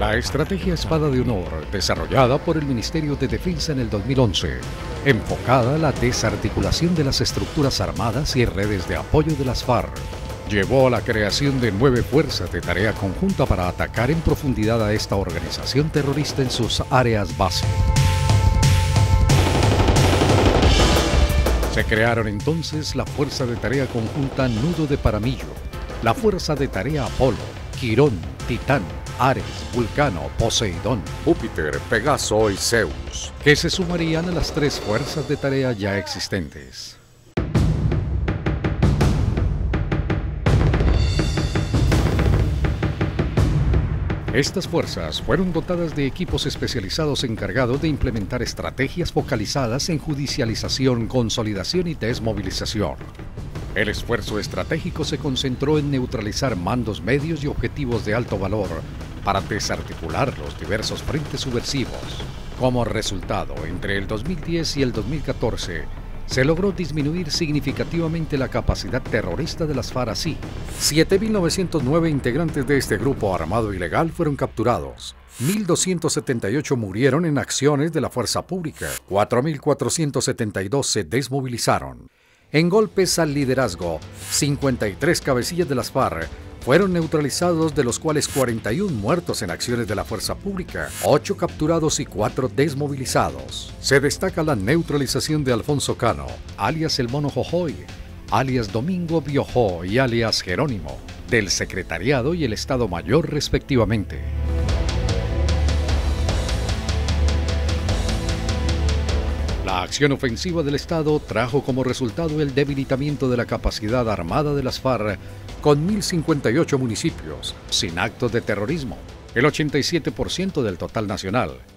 La estrategia Espada de Honor, desarrollada por el Ministerio de Defensa en el 2011, enfocada a la desarticulación de las estructuras armadas y redes de apoyo de las FARC, llevó a la creación de 9 fuerzas de tarea conjunta para atacar en profundidad a esta organización terrorista en sus áreas base. Se crearon entonces la Fuerza de Tarea Conjunta Nudo de Paramillo, la Fuerza de Tarea Apolo, Quirón, Titán, Ares, Vulcano, Poseidón, Júpiter, Pegaso y Zeus, que se sumarían a las 3 fuerzas de tarea ya existentes. Estas fuerzas fueron dotadas de equipos especializados encargados de implementar estrategias focalizadas en judicialización, consolidación y desmovilización. El esfuerzo estratégico se concentró en neutralizar mandos medios y objetivos de alto valor para desarticular los diversos frentes subversivos. Como resultado, entre el 2010 y el 2014, se logró disminuir significativamente la capacidad terrorista de las FARC así. 7.909 integrantes de este grupo armado ilegal fueron capturados. 1.278 murieron en acciones de la fuerza pública. 4.472 se desmovilizaron. En golpes al liderazgo, 53 cabecillas de las FARC fueron neutralizados, de los cuales 41 muertos en acciones de la fuerza pública, 8 capturados y 4 desmovilizados. Se destaca la neutralización de Alfonso Cano, alias El Mono Jojoy, alias Domingo Biojó y alias Jerónimo, del Secretariado y el Estado Mayor respectivamente. La acción ofensiva del Estado trajo como resultado el debilitamiento de la capacidad armada de las FARC con 1.058 municipios sin actos de terrorismo, el 87% del total nacional,